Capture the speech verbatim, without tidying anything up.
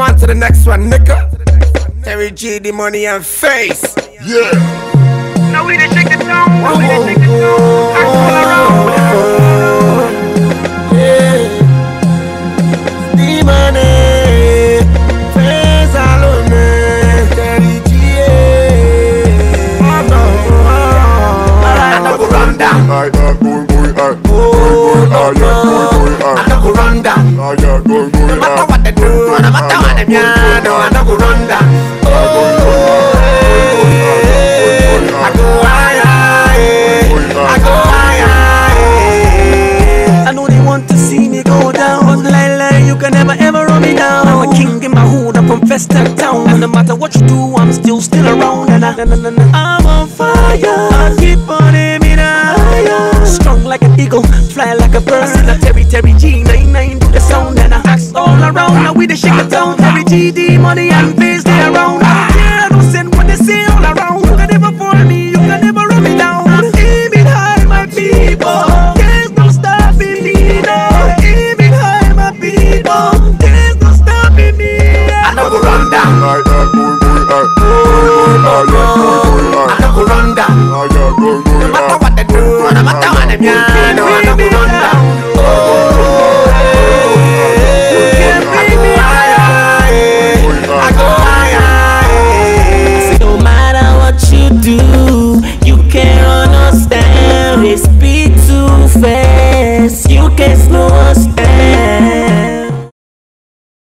I'm on to the next one, nigga. Terry G, the money and face. Yeah. Now we done shake the town. Now we done shake the town. I call around. Yeah. The money, face alone. Terry G. Oh no. Alright, I go run down. I got going, going, I. Going, going, I. Going, going, I. I go run down. I got going, going, No matter what they do, no matter what they do, no, I go run down. I go higher, I go higher. I know they want to see me go down, but lie, lie, you can never ever run me down. I'm a king in my hood, I'm from Festa town, and no matter what you do, I'm still still around. And I, I'm on fire, I keep on aiming higher. Strong like an eagle, fly like a bird. I see the Terry Terry G, nine nine do the sound, and I axe all around. Now we the shake the town, Terry G, D money and face they around. Yeah, I don't send what they say all around. You can never fool me, you can never run me down. Aim it high, my people. There's no stopping me now. Aim it high, my people. There's no stopping me. I no go run down. I got going, going, I. Going, going, I. I no go run down. I got going, going, No matter I. what they do, no matter what they do.